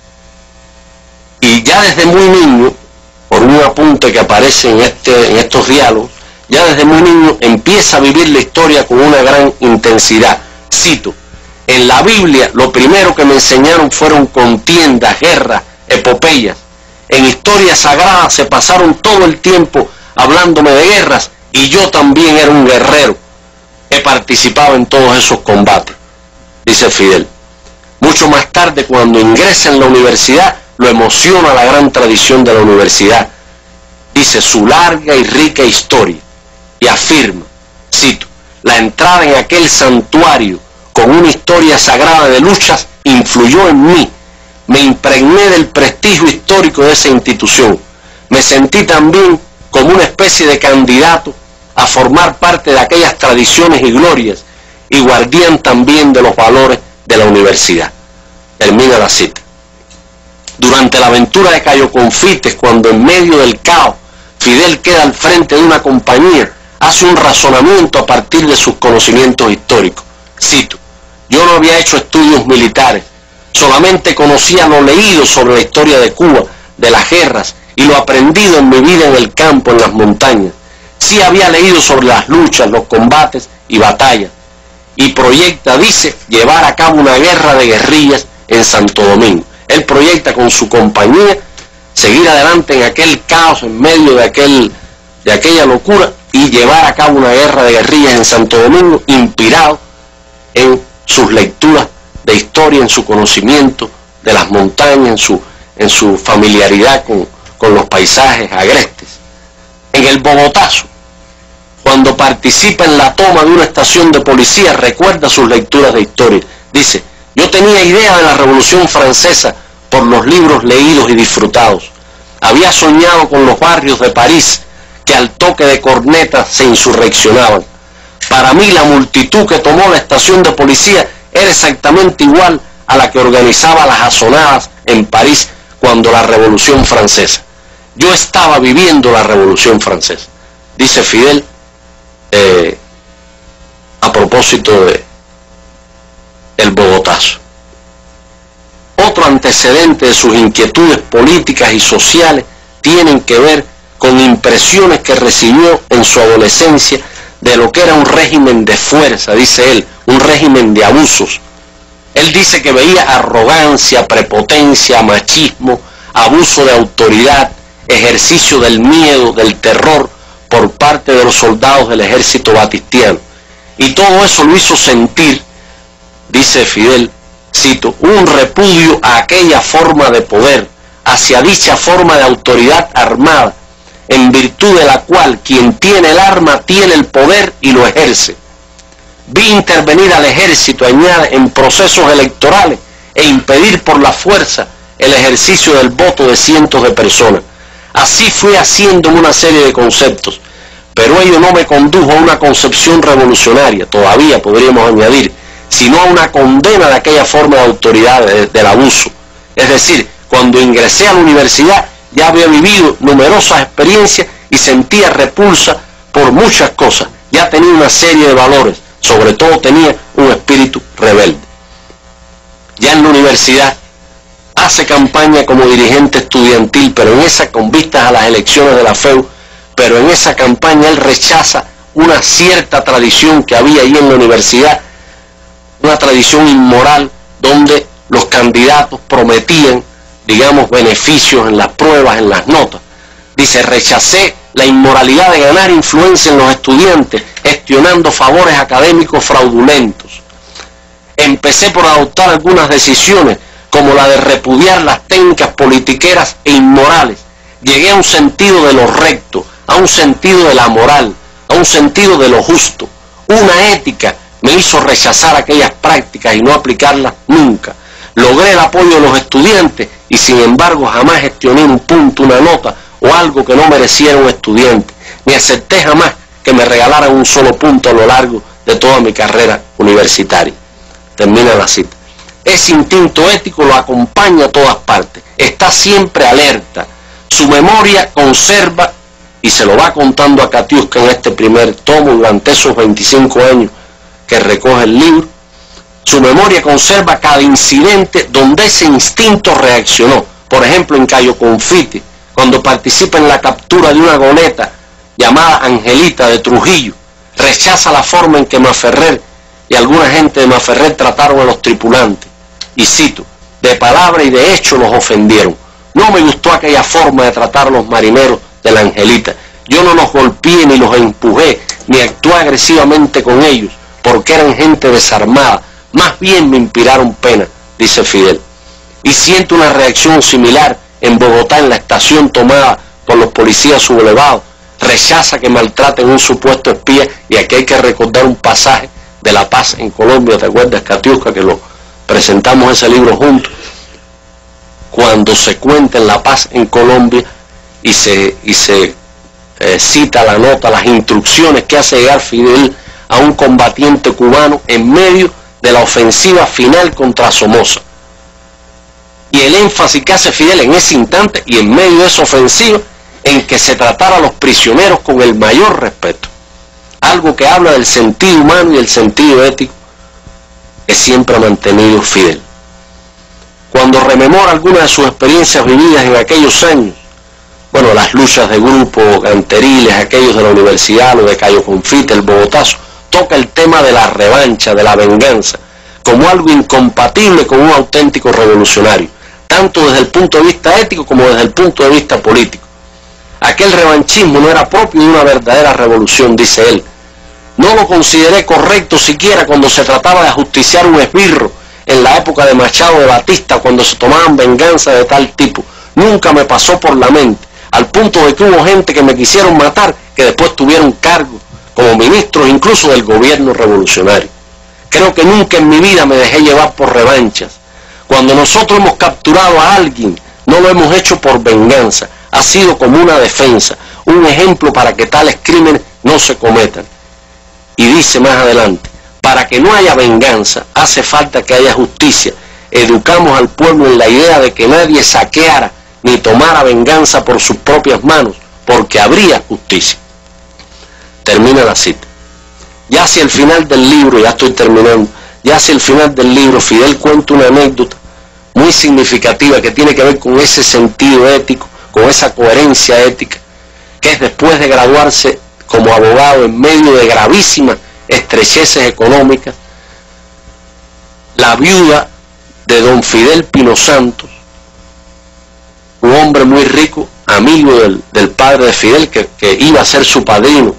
Y ya desde muy niño, por un apunte que aparece en estos diálogos, ya desde muy niño empieza a vivir la historia con una gran intensidad. Cito, en la Biblia lo primero que me enseñaron fueron contiendas, guerras, epopeyas. En historia sagrada se pasaron todo el tiempo hablándome de guerras y yo también era un guerrero. He participado en todos esos combates, dice Fidel. Mucho más tarde, cuando ingresa en la universidad, lo emociona la gran tradición de la universidad. Dice su larga y rica historia y afirma, cito, la entrada en aquel santuario con una historia sagrada de luchas influyó en mí. Me impregné del prestigio histórico de esa institución. Me sentí también como una especie de candidato a formar parte de aquellas tradiciones y glorias y guardián también de los valores de la universidad. Termina la cita. Durante la aventura de Cayo Confites, cuando en medio del caos Fidel queda al frente de una compañía, hace un razonamiento a partir de sus conocimientos históricos. Cito, yo no había hecho estudios militares, solamente conocía lo leído sobre la historia de Cuba, de las guerras y lo aprendido en mi vida en el campo, en las montañas. Sí había leído sobre las luchas, los combates y batallas, y proyecta, dice, llevar a cabo una guerra de guerrillas en Santo Domingo. Él proyecta con su compañía seguir adelante en aquel caos, en medio de aquella locura, y llevar a cabo una guerra de guerrillas en Santo Domingo, inspirado en sus lecturas de historia, en su conocimiento de las montañas, en su familiaridad con los paisajes agrestes. En el Bogotazo, cuando participa en la toma de una estación de policía, recuerda sus lecturas de historia. Dice: yo tenía idea de la Revolución Francesa por los libros leídos y disfrutados. Había soñado con los barrios de París que al toque de cornetas se insurreccionaban. Para mí la multitud que tomó la estación de policía era exactamente igual a la que organizaba las azonadas en París cuando la Revolución Francesa. Yo estaba viviendo la Revolución Francesa, dice Fidel, a propósito del Bogotazo. Otro antecedente de sus inquietudes políticas y sociales tienen que ver con impresiones que recibió en su adolescencia de lo que era un régimen de fuerza, dice él, un régimen de abusos. Él dice que veía arrogancia, prepotencia, machismo, abuso de autoridad, ejercicio del miedo, del terror por parte de los soldados del ejército batistiano. Y todo eso lo hizo sentir, dice Fidel, cito, un repudio a aquella forma de poder, hacia dicha forma de autoridad armada, en virtud de la cual quien tiene el arma tiene el poder y lo ejerce. Vi intervenir al ejército, añade, en procesos electorales e impedir por la fuerza el ejercicio del voto de cientos de personas. Así fui haciéndome una serie de conceptos, pero ello no me condujo a una concepción revolucionaria, todavía podríamos añadir, sino a una condena de aquella forma de autoridad del abuso. Es decir, cuando ingresé a la universidad ya había vivido numerosas experiencias y sentía repulsa por muchas cosas. Ya tenía una serie de valores, sobre todo tenía un espíritu rebelde. Ya en la universidad hace campaña como dirigente estudiantil, pero en esa, con vistas a las elecciones de la FEU, pero en esa campaña él rechaza una cierta tradición que había ahí en la universidad, una tradición inmoral donde los candidatos prometían, digamos, beneficios en las pruebas, en las notas. Dice: rechacé la inmoralidad de ganar influencia en los estudiantes, gestionando favores académicos fraudulentos. Empecé por adoptar algunas decisiones, como la de repudiar las técnicas politiqueras e inmorales. Llegué a un sentido de lo recto, a un sentido de la moral, a un sentido de lo justo. Una ética me hizo rechazar aquellas prácticas y no aplicarlas nunca. Logré el apoyo de los estudiantes y sin embargo jamás gestioné un punto, una nota o algo que no mereciera un estudiante, ni acepté jamás que me regalaran un solo punto a lo largo de toda mi carrera universitaria. Termina la cita. Ese instinto ético lo acompaña a todas partes, está siempre alerta, su memoria conserva, y se lo va contando a Katiuska en este primer tomo durante esos 25 años que recoge el libro. Su memoria conserva cada incidente donde ese instinto reaccionó. Por ejemplo, en Cayo Confite, cuando participa en la captura de una goleta llamada Angelita de Trujillo, rechaza la forma en que Maferrer y alguna gente de Maferrer trataron a los tripulantes. Y cito: de palabra y de hecho los ofendieron. No me gustó aquella forma de tratar a los marineros de la Angelita. Yo no los golpeé ni los empujé, ni actué agresivamente con ellos, porque eran gente desarmada. Más bien me inspiraron pena, dice Fidel. Y siento una reacción similar en Bogotá, en la estación tomada por los policías sublevados. Rechaza que maltraten un supuesto espía, y aquí hay que recordar un pasaje de La Paz en Colombia. ¿Te acuerdas, Katiuska, que lo presentamos ese libro juntos? Cuando se cuenta en La Paz en Colombia y se cita la nota, las instrucciones que hace llegar Fidel a un combatiente cubano en medio de la ofensiva final contra Somoza. Y el énfasis que hace Fidel en ese instante y en medio de esa ofensiva, en que se tratara a los prisioneros con el mayor respeto. Algo que habla del sentido humano y el sentido ético que siempre ha mantenido Fidel. Cuando rememora algunas de sus experiencias vividas en aquellos años, bueno, las luchas de grupo, Canteriles, aquellos de la universidad, los de Cayo Confite, el Bogotazo, toca el tema de la revancha, de la venganza, como algo incompatible con un auténtico revolucionario, tanto desde el punto de vista ético como desde el punto de vista político. Aquel revanchismo no era propio de una verdadera revolución, dice él. No lo consideré correcto siquiera cuando se trataba de ajusticiar un esbirro en la época de Machado de Batista, cuando se tomaban venganza de tal tipo. Nunca me pasó por la mente, al punto de que hubo gente que me quisieron matar, que después tuvieron cargos como ministros incluso del gobierno revolucionario. Creo que nunca en mi vida me dejé llevar por revanchas. Cuando nosotros hemos capturado a alguien, no lo hemos hecho por venganza, ha sido como una defensa, un ejemplo para que tales crímenes no se cometan. Y dice más adelante, para que no haya venganza, hace falta que haya justicia. Educamos al pueblo en la idea de que nadie saqueara ni tomara venganza por sus propias manos, porque habría justicia. Termina la cita. Ya hacia el final del libro, ya estoy terminando, ya hacia el final del libro, Fidel cuenta una anécdota muy significativa que tiene que ver con ese sentido ético, con esa coherencia ética, que es después de graduarse como abogado en medio de gravísimas estrecheces económicas, la viuda de don Fidel Pino Santos, un hombre muy rico, amigo del padre de Fidel, que iba a ser su padrino,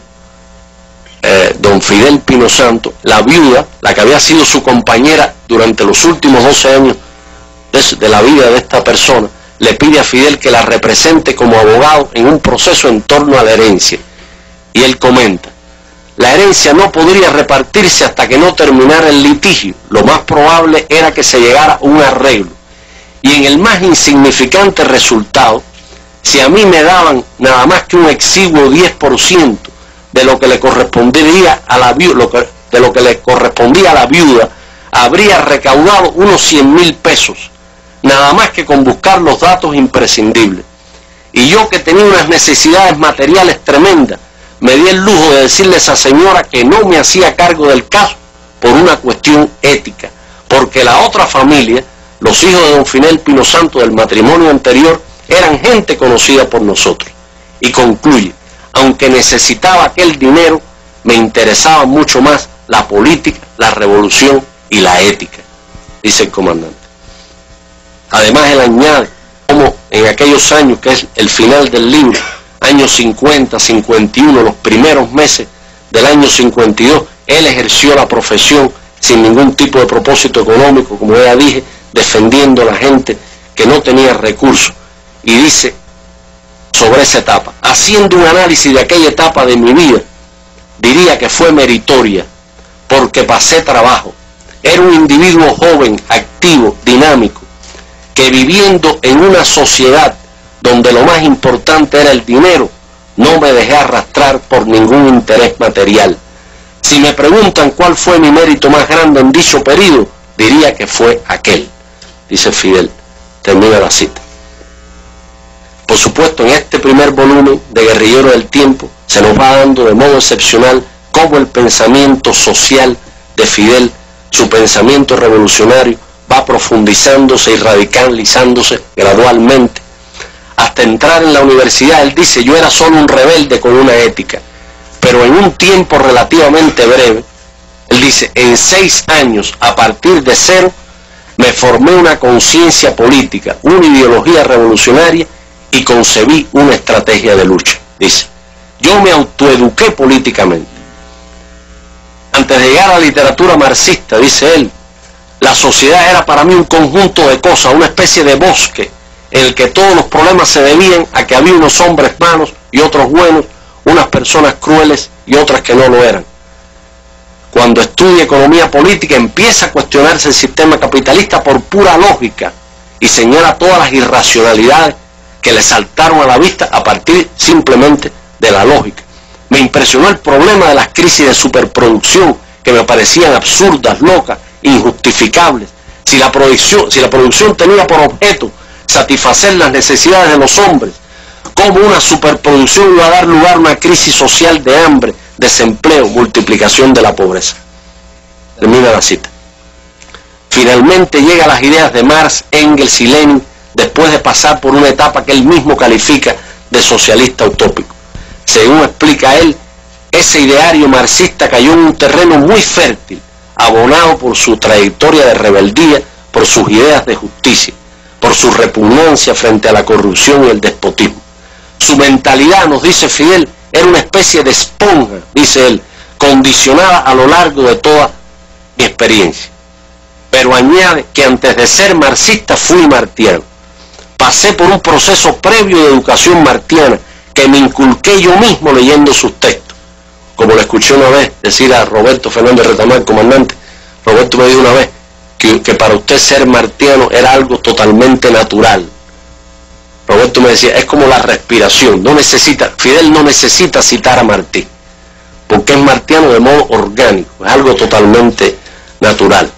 don Fidel Pino Santos, la viuda, la que había sido su compañera durante los últimos 12 años de la vida de esta persona, le pide a Fidel que la represente como abogado en un proceso en torno a la herencia. Y él comenta, la herencia no podría repartirse hasta que no terminara el litigio. Lo más probable era que se llegara a un arreglo. Y en el más insignificante resultado, si a mí me daban nada más que un exiguo 10% de lo que le correspondería a la viuda, de lo que le correspondía a la viuda, habría recaudado unos 100.000 pesos, nada más que con buscar los datos imprescindibles. Y yo, que tenía unas necesidades materiales tremendas, me di el lujo de decirle a esa señora que no me hacía cargo del caso por una cuestión ética, porque la otra familia, los hijos de don Fidel Pino Santos del matrimonio anterior, eran gente conocida por nosotros. Y concluye, aunque necesitaba aquel dinero, me interesaba mucho más la política, la revolución y la ética, dice el comandante. Además, él añade como en aquellos años, que es el final del libro, años 50, 51, los primeros meses del año 52, él ejerció la profesión sin ningún tipo de propósito económico, como ya dije, defendiendo a la gente que no tenía recursos. Y dice sobre esa etapa, haciendo un análisis de aquella etapa de mi vida, diría que fue meritoria, porque pasé trabajo. Era un individuo joven, activo, dinámico, que viviendo en una sociedad donde lo más importante era el dinero, no me dejé arrastrar por ningún interés material. Si me preguntan cuál fue mi mérito más grande en dicho periodo, diría que fue aquel, dice Fidel. Termina la cita. Por supuesto, en este primer volumen de Guerrillero del Tiempo se nos va dando de modo excepcional cómo el pensamiento social de Fidel, su pensamiento revolucionario, va profundizándose y radicalizándose gradualmente. Hasta entrar en la universidad, él dice, yo era solo un rebelde con una ética, pero en un tiempo relativamente breve, él dice, en 6 años, a partir de cero, me formé una conciencia política, una ideología revolucionaria y concebí una estrategia de lucha. Dice, yo me autoeduqué políticamente. Antes de llegar a la literatura marxista, dice él, la sociedad era para mí un conjunto de cosas, una especie de bosque, en el que todos los problemas se debían a que había unos hombres malos y otros buenos, unas personas crueles y otras que no lo eran. Cuando estudia economía política empieza a cuestionarse el sistema capitalista por pura lógica y señala todas las irracionalidades que le saltaron a la vista a partir simplemente de la lógica. Me impresionó el problema de las crisis de superproducción, que me parecían absurdas, locas, injustificables. Si la producción tenía por objeto satisfacer las necesidades de los hombres, ¿cómo una superproducción iba a dar lugar a una crisis social de hambre, desempleo, multiplicación de la pobreza? Termina la cita. Finalmente llega a las ideas de Marx, Engels y Lenin, después de pasar por una etapa que él mismo califica de socialista utópico. Según explica él, ese ideario marxista cayó en un terreno muy fértil, abonado por su trayectoria de rebeldía, por sus ideas de justicia, por su repugnancia frente a la corrupción y el despotismo. Su mentalidad, nos dice Fidel, era una especie de esponja, dice él, condicionada a lo largo de toda mi experiencia. Pero añade que antes de ser marxista fui martiano. Pasé por un proceso previo de educación martiana que me inculqué yo mismo leyendo sus textos. Como le escuché una vez decir a Roberto Fernández Retamar, comandante, Roberto me dijo una vez que para usted ser martiano era algo totalmente natural. Roberto me decía, es como la respiración, Fidel no necesita citar a Martí, porque es martiano de modo orgánico, es algo totalmente natural.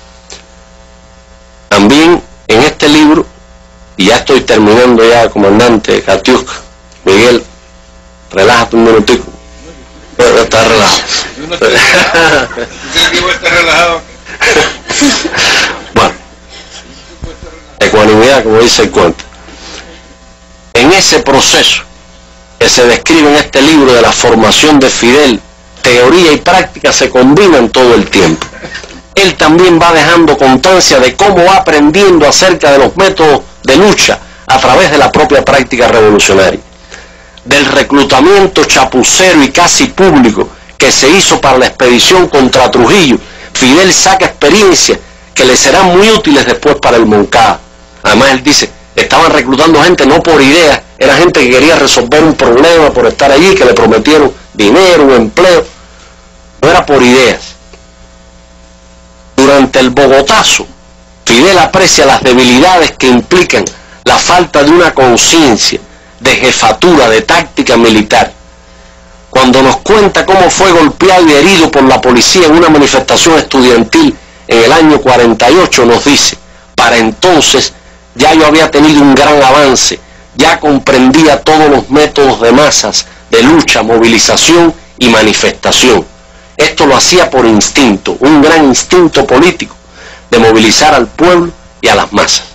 También en este libro, y ya estoy terminando ya, comandante Katiuska, Miguel, relájate un minutico. Bueno, está relajado. Yo no estoy relajado. Bueno, ecuanimidad, como dice el cuento. En ese proceso que se describe en este libro de la formación de Fidel, teoría y práctica se combinan todo el tiempo. Él también va dejando constancia de cómo va aprendiendo acerca de los métodos de lucha a través de la propia práctica revolucionaria. Del reclutamiento chapucero y casi público que se hizo para la expedición contra Trujillo, Fidel saca experiencias que le serán muy útiles después para el Moncada. Además él dice, estaban reclutando gente no por ideas, era gente que quería resolver un problema por estar allí, que le prometieron dinero, un empleo, no era por ideas. Durante el Bogotazo, Fidel aprecia las debilidades que implican la falta de una conciencia de jefatura, de táctica militar. Cuando nos cuenta cómo fue golpeado y herido por la policía en una manifestación estudiantil en el año 48, nos dice, para entonces ya yo había tenido un gran avance, ya comprendía todos los métodos de masas, de lucha, movilización y manifestación. Esto lo hacía por instinto, un gran instinto político de movilizar al pueblo y a las masas.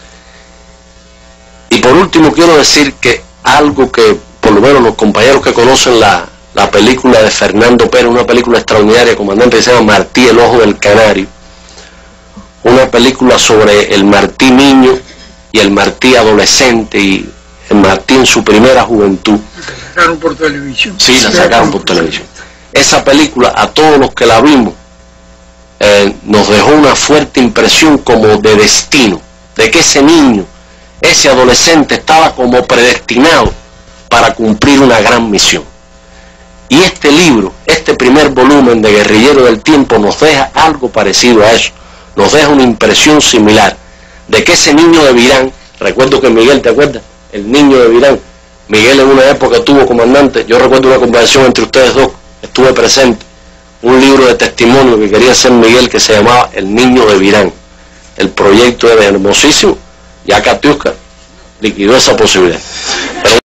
Y por último quiero decir que algo que por lo menos los compañeros que conocen la película de Fernando Pérez, una película extraordinaria, comandante, que se llama Martí, el ojo del canario, una película sobre el Martí niño y el Martí adolescente y el Martí en su primera juventud. La sacaron por televisión. Sí, la sacaron por televisión. Esa película, a todos los que la vimos, nos dejó una fuerte impresión como de destino, de que ese niño, ese adolescente estaba como predestinado para cumplir una gran misión. Y este libro, este primer volumen de Guerrillero del Tiempo nos deja algo parecido a eso, nos deja una impresión similar, de que ese niño de Virán, recuerdo que Miguel, ¿te acuerdas? El niño de Virán, Miguel en una época tuvo, comandante, yo recuerdo una conversación entre ustedes dos, estuve presente, un libro de testimonio que quería hacer Miguel que se llamaba El niño de Virán. El proyecto era hermosísimo, ya Katiuska liquidó esa posibilidad.